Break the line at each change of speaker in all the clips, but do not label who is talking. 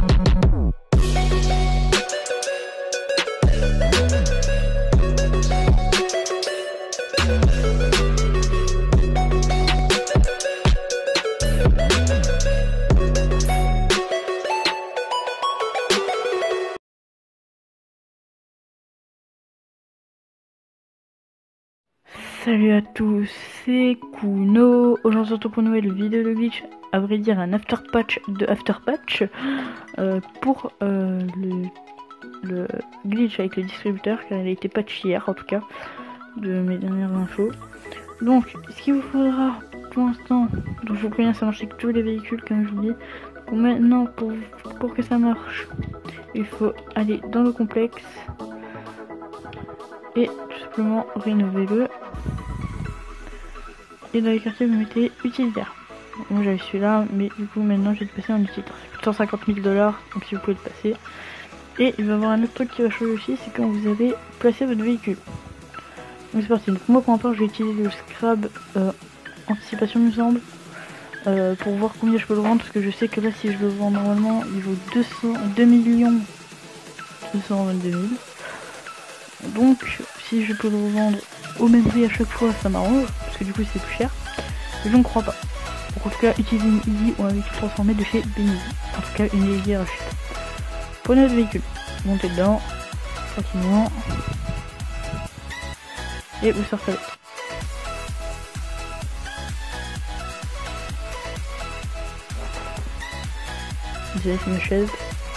Salut à tous, c'est Kuno. Aujourd'hui on se retrouve pour une nouvelle vidéo de glitch, à vrai dire un after patch de after patch pour le glitch avec le distributeur, car il a été patch hier en tout cas, de mes dernières infos. Donc ce qu'il vous faudra pour l'instant, donc je vous préviens, ça marche avec tous les véhicules comme je vous dis. Donc maintenant pour que ça marche, il faut aller dans le complexe et tout simplement rénover-le. Et dans les quartiers vous mettez utilitaire. Moi j'avais celui-là, mais du coup maintenant je vais le passer en utilitaire. C'est 150 000 $, donc si vous pouvez le passer. Et il va y avoir un autre truc qui va changer aussi, c'est quand vous avez placé votre véhicule. Donc c'est parti. Donc moi pour ma part je vais utiliser le scrap anticipation me semble, pour voir combien je peux le vendre, parce que je sais que là si je le vends normalement il vaut 2 millions 222 000. Donc si je peux le revendre au même prix à chaque fois ça m'arrange, parce que du coup c'est plus cher. Je ne crois pas. Donc en tout cas utilisez une Easy ou un véhicule transformé de chez Benny. En tout cas une Easy RH. Prenez votre véhicule, montez dedans, tranquillement, et vous sortez avec. Vous avez une chaise.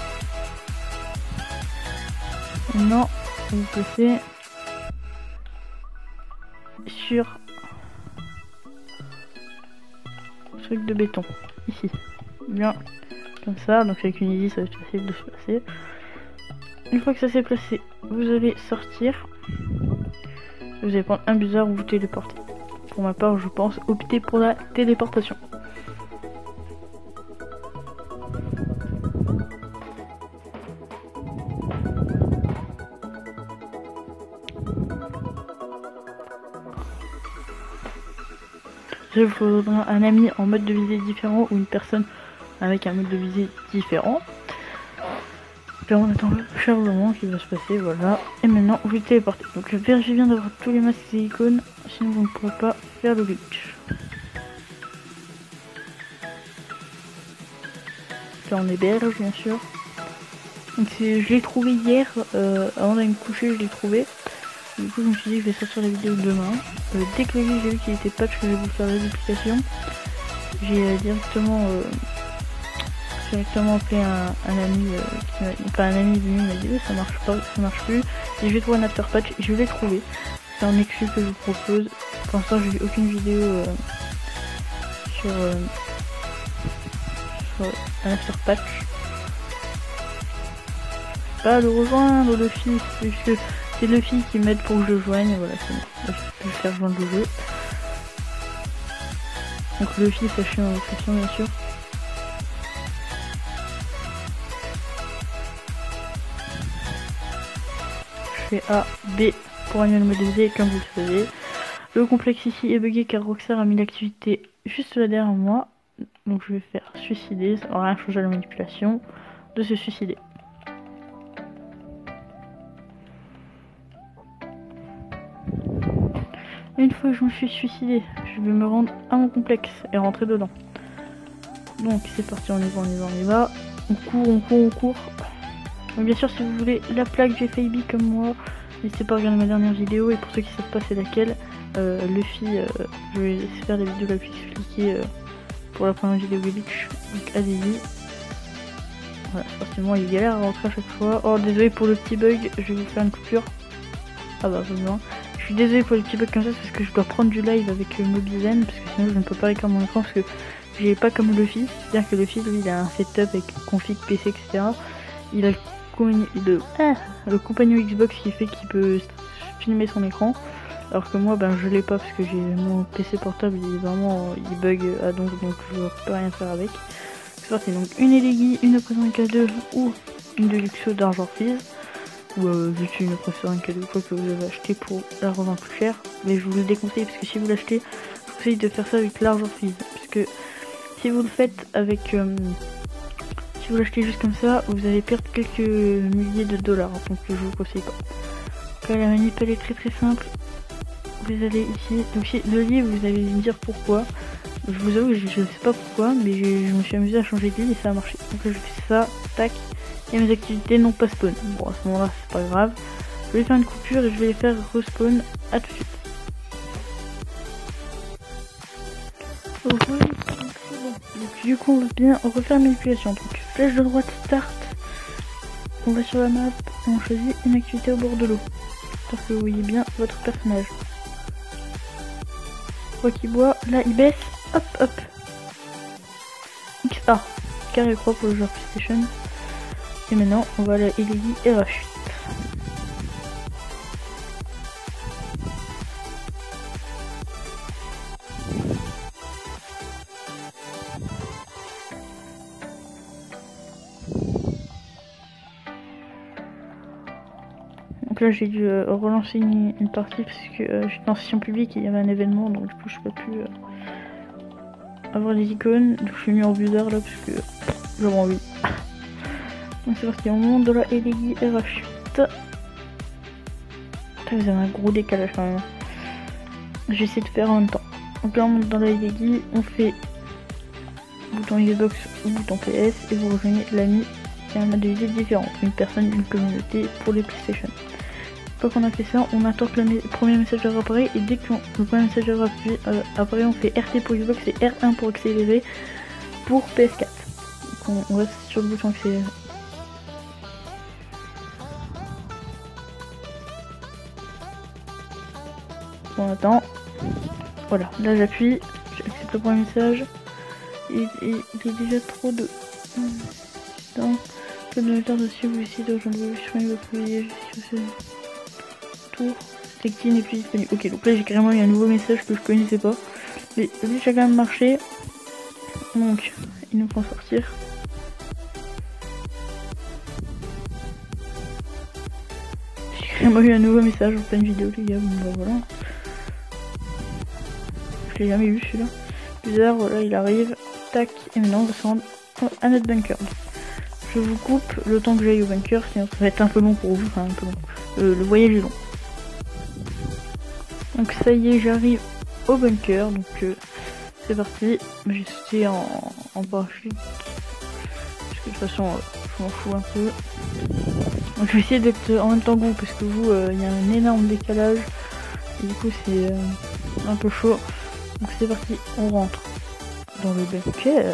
Maintenant vous placez sur truc de béton ici, bien comme ça. Donc avec une Easy ça va être facile de se placer. Une fois que ça s'est placé, vous allez sortir, vous allez prendre un buzzer ou vous téléporter. Pour ma part je pense opter pour la téléportation. Il vous faudra un ami en mode de visée différent ou une personne avec un mode de visée différent. Là on attend le chargement qui va se passer, voilà. Et maintenant vous téléportez. Donc vérifiez bien d'avoir tous les masques et icônes, sinon vous ne pourrez pas faire le glitch. Là on héberge bien sûr. Donc je l'ai trouvé hier, avant d'aller me coucher je l'ai trouvé. Du coup je me suis dit que je vais sortir la vidéo demain. Dès que le glitch j'ai vu qu'il était patch, que je vais vous faire la duplication. J'ai directement appelé un ami enfin un ami venu m'a dit ça marche pas, ça marche plus, et je vais trouver un after patch. Je l'ai trouvé, c'est un exclu que je vous propose. Pour l'instant j'ai vu aucune vidéo sur un after patch. Pas le rejoindre Luffy, puisque c'est Luffy qui m'aide pour que je joigne, voilà c'est bon. Je vais faire joindre le jeu. Donc Luffy sachez en description bien sûr. Je fais A, B pour annuler le modélisé comme vous le savez. Le complexe ici est bugué car Rockstar a mis l'activité juste là derrière moi. Donc je vais faire suicider, ça n'aura rien changé à la manipulation de se suicider. Une fois que je me suis suicidé, je vais me rendre à mon complexe et rentrer dedans. Donc c'est parti, on y va, on y va, on y va. On court, on court, on court. Donc bien sûr si vous voulez la plaque GFAB comme moi, n'hésitez pas à regarder ma dernière vidéo. Et pour ceux qui savent pas c'est laquelle, Luffy, je vais faire la vidéo la plus expliquée pour la première vidéo glitch. Donc allez-y. Voilà, forcément il galère à rentrer à chaque fois. Oh désolé pour le petit bug, je vais vous faire une coupure. Ah bah vraiment. Je suis désolé pour les petits bugs comme ça, parce que je dois prendre du live avec Mobizen, parce que sinon je ne peux pas écrire mon écran, parce que j'ai pas comme Luffy. C'est-à-dire que Luffy lui il a un setup avec config PC etc. Il a le compagnon Xbox qui fait qu'il peut filmer son écran, alors que moi ben je l'ai pas parce que j'ai mon PC portable, il bug à donc je peux rien faire avec. C'est parti, donc une Elegi, une Oppression K2 ou une Deluxo d'Argent Fizz, ou juste une Oppression K2 quoi que vous avez acheté pour la revendre plus cher. Mais je vous le déconseille parce que si vous l'achetez, je vous conseille de faire ça avec l'Argent Fizz, puisque si vous le faites avec vous l'achetez juste comme ça, vous allez perdre quelques milliers de dollars, donc je vous conseille pas. Là, la manip elle est très très simple. Vous allez ici, donc ici, le livre, vous allez me dire pourquoi. Je vous avoue, je sais pas pourquoi, mais je me suis amusé à changer de livre et ça a marché. Donc là, je fais ça, tac, et mes activités n'ont pas spawn. Bon, à ce moment-là, c'est pas grave. Je vais faire une coupure et je vais les faire respawn. À tout de suite. Donc du coup, on va bien refaire manipulation. Donc flèche de droite start. On va sur la map et on choisit une activité au bord de l'eau. J'espère que vous voyez bien votre personnage. Croix qui boit, là il baisse, hop hop. XA, carré croix pour le joueur PlayStation. Et maintenant on va à la LEI RH8. Donc là j'ai dû relancer une partie parce que j'étais en session publique et il y avait un événement, donc du coup je peux plus avoir les icônes. Donc je suis mis en bizarre là parce que j'avais envie. Donc c'est parti, on monte dans la LEI RH8. Vous avez un gros décalage quand même. J'essaie de faire en même temps. Donc là on monte dans la LEI, on fait bouton Xbox ou bouton PS et vous rejoignez l'ami qui a un mode de visite différent. Une personne, une communauté pour les PlayStation. Une fois qu'on a fait ça, on attend que le premier messageur apparaît et dès que le premier messageur apparaît, on fait RT pour Xbox et R1 pour accélérer pour PS4. Donc on reste sur le bouton accélérer. On attend. Voilà, là j'appuie, j'accepte le premier message. Il est déjà trop de... Putain, le donateur dessus, vous essayez de rejoindre vos chemins, vous pouvez tour. Texte n'est plus disponible. Ok, donc là j'ai carrément eu un nouveau message que je connaissais pas. Mais lui j'ai quand même marché. Donc, il nous font sortir. J'ai carrément eu un nouveau message en pleine vidéo les gars, bon bah voilà. Je l'ai jamais vu celui-là. Bizarre, voilà il arrive. Tac, et maintenant on va se rendre à notre bunker. Je vous coupe le temps que j'aille au bunker, sinon ça va être un peu long pour vous, enfin un peu long. Le voyage est long. Donc ça y est, j'arrive au bunker, donc c'est parti. J'ai sauté en parachute, parce que de toute façon je m'en fous un peu. Donc je vais essayer d'être en même temps que vous, parce que vous, il y a un énorme décalage, et du coup c'est un peu chaud. Donc c'est parti, on rentre dans le bunker.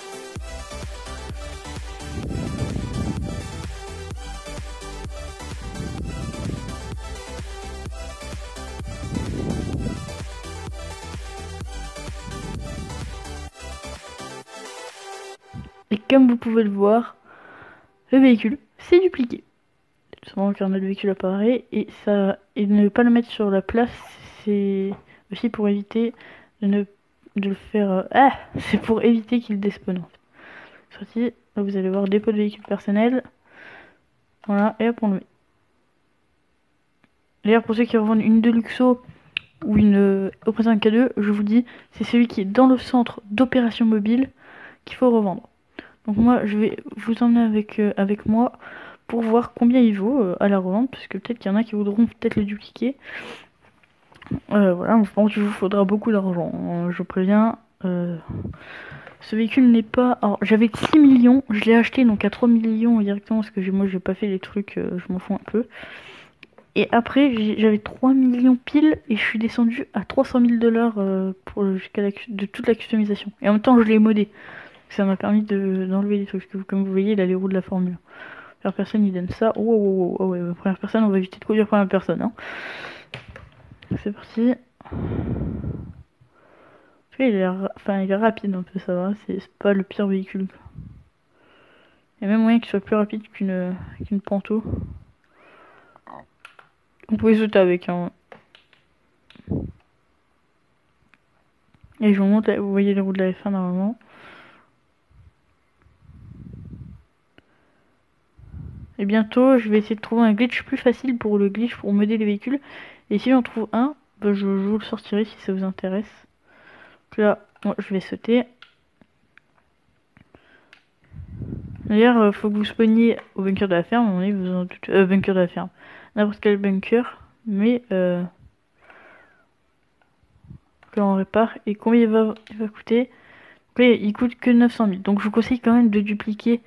Et comme vous pouvez le voir, le véhicule s'est dupliqué. Tout simplement car notre véhicule apparaît et ça, et ne pas le mettre sur la place, c'est aussi pour éviter de le faire. C'est pour éviter qu'il despawn en fait. Sorti, là vous allez voir dépôt de véhicule personnel. Voilà, et hop on le met. D'ailleurs pour ceux qui revendent une Deluxo ou une Opera K2, je vous dis, c'est celui qui est dans le centre d'opération mobile qu'il faut revendre. Donc moi je vais vous emmener avec moi pour voir combien il vaut à la revente, parce que peut-être qu'il y en a qui voudront peut-être le dupliquer. Voilà, je pense qu'il vous faudra beaucoup d'argent, je préviens. Ce véhicule n'est pas... Alors j'avais 6 millions, je l'ai acheté donc à 3 millions directement, parce que moi j'ai pas fait les trucs, je m'en fous un peu. Et après j'avais 3 millions pile et je suis descendu à 300 000 dollars pour de toute la customisation. Et en même temps je l'ai modé. Ça m'a permis d'enlever des trucs, parce que comme vous voyez, il a les roues de la Formule. Première personne, il donne ça. Oh ouais, première personne, on va éviter de conduire première personne. Hein. C'est parti. Il est rapide un peu, ça va. C'est pas le pire véhicule. Il y a même moyen qu'il soit plus rapide qu'une Panto. Vous pouvez sauter avec. Hein. Et je vous montre, vous voyez les roues de la F1 normalement. Et bientôt, je vais essayer de trouver un glitch plus facile pour le glitch pour modder les véhicules. Et si j'en trouve un, bah je vous le sortirai si ça vous intéresse. Donc là, moi, je vais sauter. D'ailleurs, faut que vous spawniez au bunker de la ferme, on est vous en doutez. Bunker de la ferme. N'importe quel bunker, mais que l'on répare. Et combien il va coûter? Après, il coûte que 900 000. Donc je vous conseille quand même de dupliquer.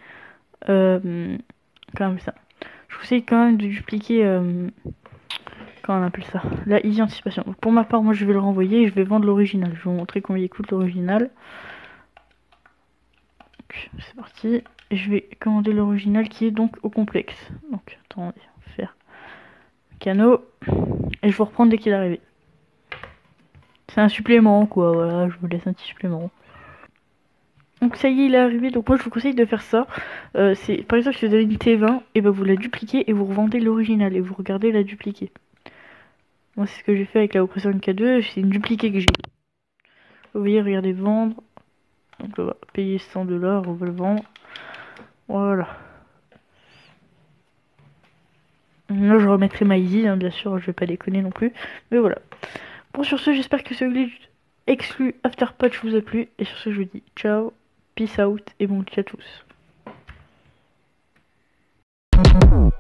Quand même ça. Je vous conseille quand même de dupliquer. Comment on appelle ça? La easy anticipation. Donc, pour ma part, moi je vais le renvoyer et je vais vendre l'original. Je vais vous montrer combien il coûte l'original. C'est parti. Et je vais commander l'original qui est donc au complexe. Donc attendez, on va faire canot. Et je vais reprendre dès qu'il est arrivé. C'est un supplément quoi, voilà, je vous laisse un petit supplément. Donc ça y est, il est arrivé, donc moi je vous conseille de faire ça. C'est par exemple si vous avez une T20, et ben vous la dupliquez et vous revendez l'original et vous regardez la dupliquer. Moi c'est ce que j'ai fait avec la Oppression MK2, c'est une dupliquée que j'ai. Vous voyez, regardez vendre. Donc on va payer 100 $, on va le vendre. Voilà. Là je remettrai ma easy, hein, bien sûr, je vais pas déconner non plus. Mais voilà. Bon sur ce, j'espère que ce glitch exclu After Patch vous a plu. Et sur ce je vous dis ciao, peace out et bon glitch à tous.